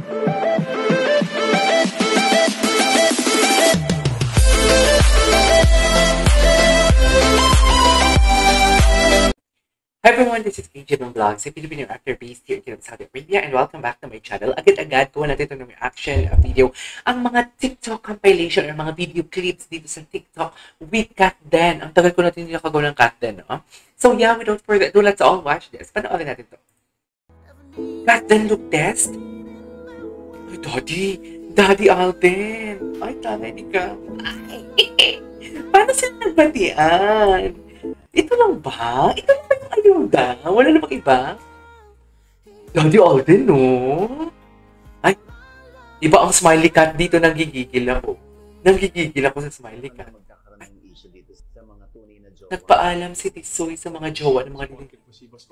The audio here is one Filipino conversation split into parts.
Hi everyone, this is AJ ng Vlogs, a Filipino actor based here in Saudi Arabia, and welcome back to my channel. Agad-agad gawa natin ito ng reaction video, ang mga TikTok compilation or mga video clips dito sa TikTok with Kat Den. Ang tagal ko natin hindi nakagawa ng Kat Den, no? So yeah, without further ado, let's all watch this. Panoorin natin to. Kat Den look test? Ay, Daddy Alden. Ay, tanay ni ka. Paano sila nagbatian? Ito lang ba? Ito lang ba yung ayuda? Wala namang iba? Daddy Alden, no? Ay, iba ang smiley cat dito, nanggigigil ako. Nanggigigil ako sa smiley cat. Ay, nagpaalam si Tisoy sa mga jowa ng mga nilingkil.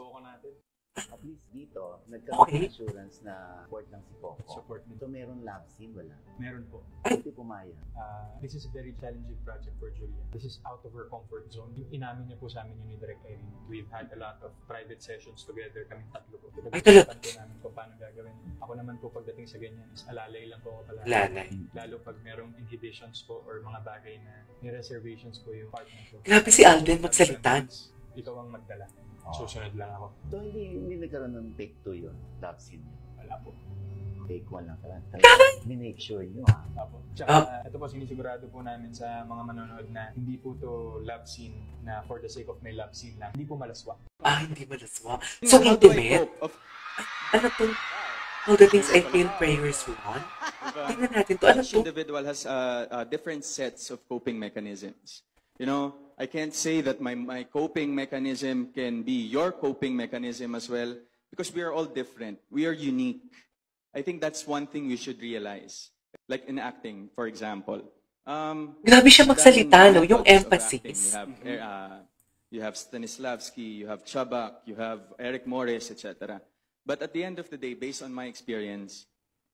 At least dito, nagkaroon ng assurance na support ng si Poco. Support nito. So meron love scene, wala? Meron po. Hindi pumayag. This is a very challenging project for Julia. This is out of her comfort zone. Inamin niya po sa amin yun ni Direk Irene. We've had a lot of private sessions together, kaming tatlo po. Ay, talaga? Po namin kung paano gagawin. Ako naman po pagdating sa ganyan is alalay lang po ako pala. Lalay. Lalo pag merong inhibitions po or mga bagay na may reservations po yung partner ko. Grabe si Alden magsalita. Ikaw ang magdala. Susunod lang ako. So hindi nagkaroon ng take 2 yun, love scene. Wala po. Take 1 lang talaga. Minake sure nyo ha. Apo. Tsaka, ito po, sinisigurado po namin sa mga manonood na hindi po to love scene na for the sake of my love scene lang. Hindi po malaswa. Hindi malaswa. So intimate? Ano to? All the things I feel prayers want? Tingnan natin to. Ano Each to? individual has different sets of coping mechanisms. You know, I can't say that my coping mechanism can be your coping mechanism as well, because we are all different. We are unique. I think that's one thing we should realize. Like in acting, for example. Grabe siya magsalita, no? Yung emphasis. You have Stanislavski, you have Chabak, you have Eric Morris, etc. But at the end of the day, based on my experience,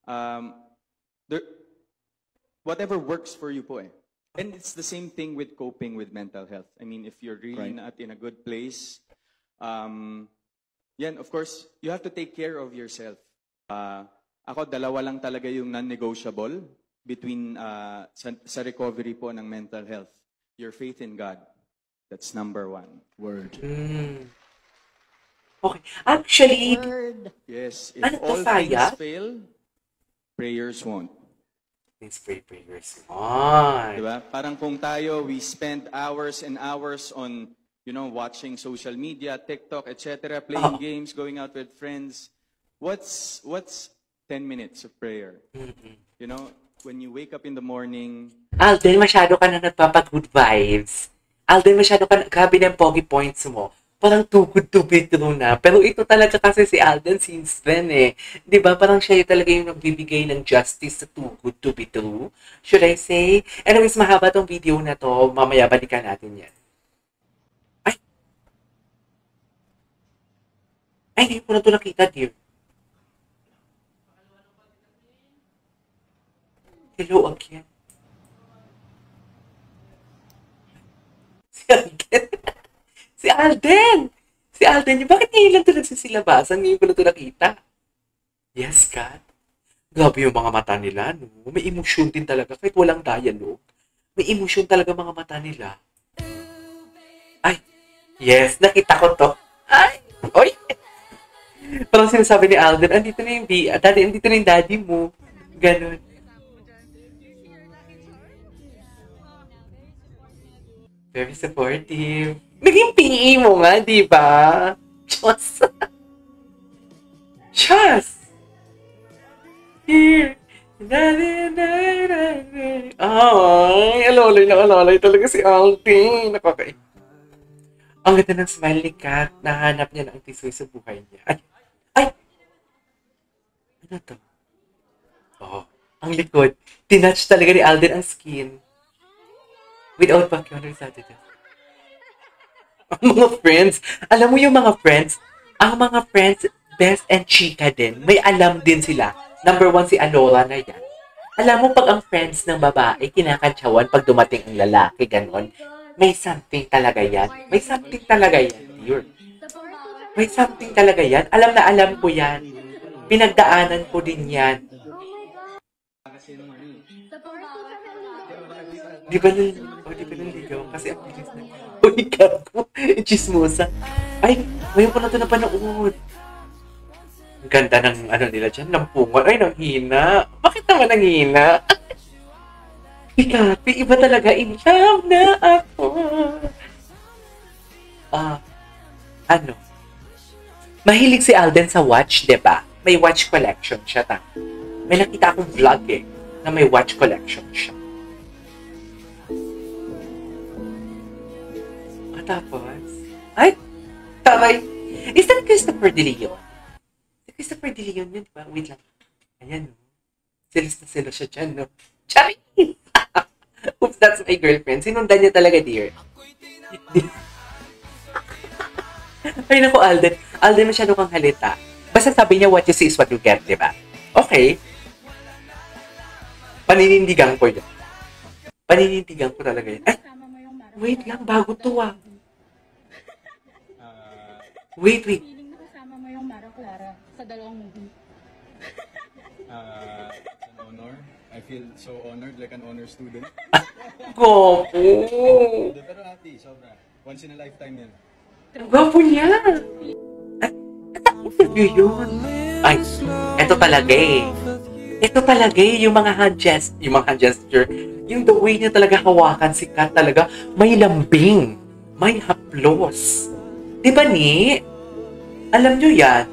whatever works for you po eh. And it's the same thing with coping with mental health. I mean, if you're really not in a good place, yan, of course, you have to take care of yourself. Ako, dalawa lang talaga yung non-negotiable between sa recovery po ng mental health. Your faith in God. That's number 1. Word. Okay. Actually, Yes. If ano to, all Saya? things fail, prayers won't. please pray prayers. On. Diba? Parang kung tayo, we spend hours and hours on, you know, watching social media, TikTok, etc., playing games, going out with friends. What's 10 minutes of prayer? You know, when you wake up in the morning. Alden, masyado ka na nagpapag-good vibes. Alden, masyado ka na, grabe na yung pogi points mo. Parang too good to be true na. Pero ito talaga kasi si Alden since then eh. Di ba? Parang siya talaga yung nagbibigay ng justice sa too good to be true. Should I say? Anyways, mahaba tong video na to. Mamaya balikan natin yan. Ay! Ay, hindi ko na ito nakita, dear. Hello again. Si Alden. Si Alden! Si Alden, bakit ngayon lang ito nagsisilabasan? Ngayon ko lang ito nakita. Yes, Kat. Grabe yung mga mata nila, no? May emosyon din talaga, kahit walang dialogue. May emosyon talaga mga mata nila. Ay, yes, nakita ko to. Ay, oy! Parang sinasabi ni Alden, andito na yung daddy, andito na yung daddy mo. Ganon. Very supportive. Naging PE mo nga, di ba? Diyos. Diyos. Here. Ay, alalay talaga si Alden. Nakakay. Ang ganda ng smile ni Kat. Nahanap niya ng tisoy sa buhay niya. Ay! Ay! Ano to? Oh, ang likod. Tinouch talaga ni Alden ang skin. Without vacuum representative. Ang mga friends, alam mo yung mga friends, ang mga friends, best and chika din, may alam din sila. Number 1 si Alora na yan. Alam mo, pag ang friends ng babae, kinakantsawan pag dumating ang lalaki, ganon, may something talaga yan. May something talaga yan, dear. May something talaga yan. Alam na alam ko yan. Pinagdaanan ko din yan. Di ba naligaw? Kasi ang bilis na. Uy, gago. Chismosa. Ay, ngayon ko na ito napanood. Ang ganda ng ano nila dyan, lampungan. Ay, nanghina. Bakit naman nanghina? Ikapi, iba talaga. In love na ako. Ano? Mahilig si Alden sa watch, diba? May watch collection siya, ta. May nakita akong vlog na may watch collection siya. Tapos, ay, taray. Is that Christopher De Leon? Christopher De Leon yun, diba? Wait lang. Ayan, no? Silos na silos siya dyan, no? Charis! Oops, that's my girlfriend. Sinundan niya talaga, dear. Ay, naku, Alden. Alden, masyado kang halita. Basta sabi niya, what you see is what you get, diba? Okay. Paninindigan ko yun. Paninindigan ko talaga yun. Ay, wait lang, bago to, Wait. Feeling na kasama mo yung Mara Clara sa dalawang movie. It's an honor. I feel so honored, like an honor student. Gopo! Pero ate, sobra. Once in a lifetime yan. Gopo niya! At ang interview yun. Ay, eto talaga Ito talaga yung mga hand gesture. Yung the way niya talaga hawakan si Kat talaga, may lambing. May haplos. Diba ni? Alam nyo yan.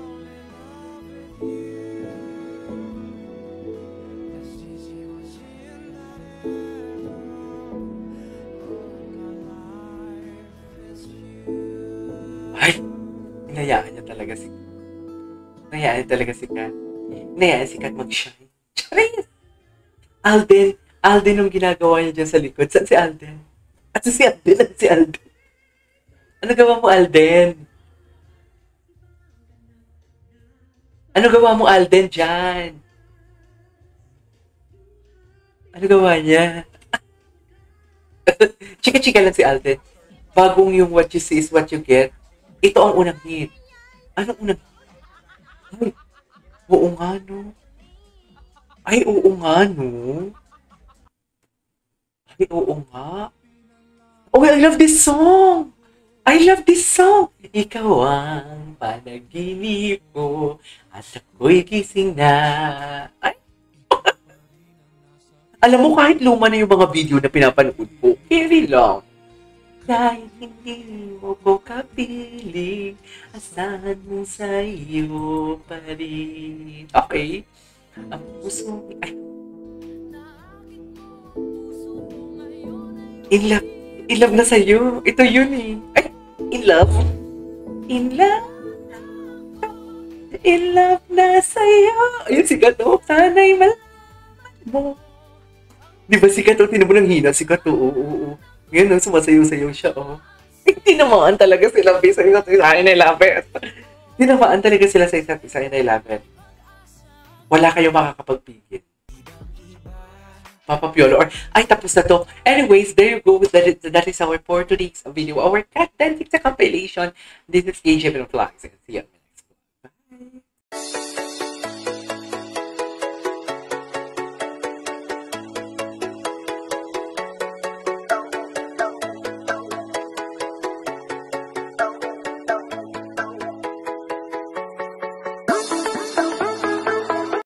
Ay, hinayaan niya talaga si Kat. Hinayaan si Kat mag-shine. Charis! Alden yung ginagawa niya dyan sa likod. Saan si Alden? At si Alden. Ano gawa mo, Alden? Ano gawa mo, Alden, dyan? Ano gawa niya? Chika-chika lang si Alden. Bagong yung what you see is what you get. Ito ang unang hit. Anong unang hit? Ay, oo nga, no? Ay, oo nga, no? Ay, oo nga. Oh, I love this song! Ikaw ang panaginip ko at ako'y gising na. Ay! Alam mo, kahit luma na yung mga video na pinapanood ko, carry lang. Kahit hindi mo ko kapiling, asahan mo sa iyo pa rin. Okay. Ang puso, ay. In love na sa'yo. Ito yun eh. Ay, in love na sa'yo. Ayun, sikat o. Sana'y malaman mo. Di ba sikat o? Tinan mo ng hina. Sikat o. Oo. Ngayon, sumasayaw-sayaw siya o. Tinamaan talaga sila sa isa't isa. I love it. Tinamaan talaga sila sa isa't isa. I love it. Wala kayong makakapagpigil. Papa Piolo. Or, ay, tapos na to. Anyways, there you go. That is our for today's video. Our Cat Dancing compilation. This is KJ Vlogs. See you. Bye.